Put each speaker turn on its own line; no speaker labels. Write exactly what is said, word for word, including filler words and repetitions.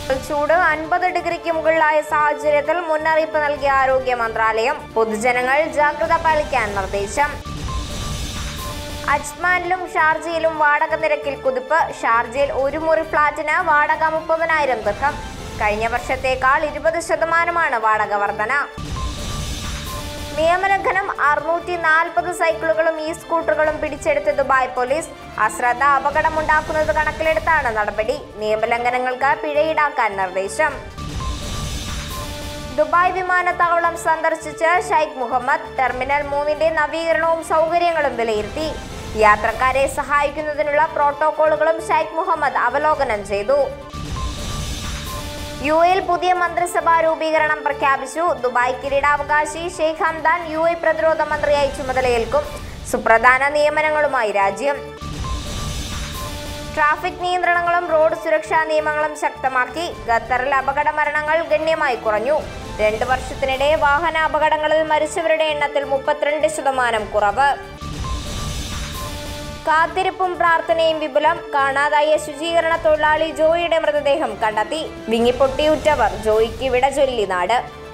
ചൂട് അൻപത് ഡിഗ്രിക്ക് മുകളിലായ സാഹചര്യത്തിൽ മുന്നറിയിപ്പ് നൽകിയ ആരോഗ്യ മന്ത്രാലയം. പൊതുജനങ്ങൾ ജാഗ്രത പാലിക്കാൻ നിർദ്ദേശം. അജ്മാനിലും ഷാർജയിലും വാടക നിരക്കിൽ കുതിപ്പ്. ഷാർജയിൽ ഒരു മുറി ഫ്ളാറ്റിന് വാടക മുപ്പതിനായിരം ദിർഹം. കഴിഞ്ഞ വർഷത്തേക്കാൾ ഇരുപത് ശതമാനമാണ് വാടക വർധന. നിയമലംഘനം. അറുന്നൂറ്റി നാൽപ്പത് സൈക്കിളുകളും ഇ സ്കൂട്ടറുകളും പിടിച്ചെടുത്ത് ദുബായ് പോലീസ്. അശ്രദ്ധ അപകടമുണ്ടാക്കുന്നത് കണക്കിലെടുത്താണ് നടപടി. നിയമലംഘനങ്ങൾക്ക് പിഴയിടാക്കാൻ നിർദ്ദേശം. ദുബായ് വിമാനത്താവളം സന്ദർശിച്ച് ഷെയ്ഖ് മുഹമ്മദ്. ടെർമിനൽ മൂന്നിന്റെ നവീകരണവും സൗകര്യങ്ങളും വിലയിരുത്തി. യാത്രക്കാരെ സഹായിക്കുന്നതിനുള്ള പ്രോട്ടോകോളുകളും ഷെയ്ഖ് മുഹമ്മദ് അവലോകനം ചെയ്തു. യു എയിൽ പുതിയ മന്ത്രിസഭാ രൂപീകരണം പ്രഖ്യാപിച്ചു. ദുബായ് കിരീടാവകാശി ഷെയ്ഖ് ഹംദാൻ യു എ പ്രതിരോധ മന്ത്രിയായി ചുമതലയേൽക്കും. സുപ്രധാന നിയമനങ്ങളുമായി രാജ്യം. ട്രാഫിക് നിയന്ത്രണങ്ങളും റോഡ് സുരക്ഷാ നിയമങ്ങളും ശക്തമാക്കി. ഖത്തറിൽ അപകട മരണങ്ങൾ ഗണ്യമായി കുറഞ്ഞു. രണ്ട് വർഷത്തിനിടെ വാഹന അപകടങ്ങളിൽ മരിച്ചവരുടെ എണ്ണത്തിൽ മുപ്പത്തിരണ്ട് ശതമാനം കുറവ്. കാത്തിരിപ്പും പ്രാർത്ഥനയും വിപുലം. കാണാതായ ശുചീകരണ തൊഴിലാളി ജോയിയുടെ മൃതദേഹം കണ്ടെത്തി. വിങ്ങിപ്പൊട്ടിയുറ്റവർ. ജോയിക്ക് വിട ചൊല്ലി നാട്.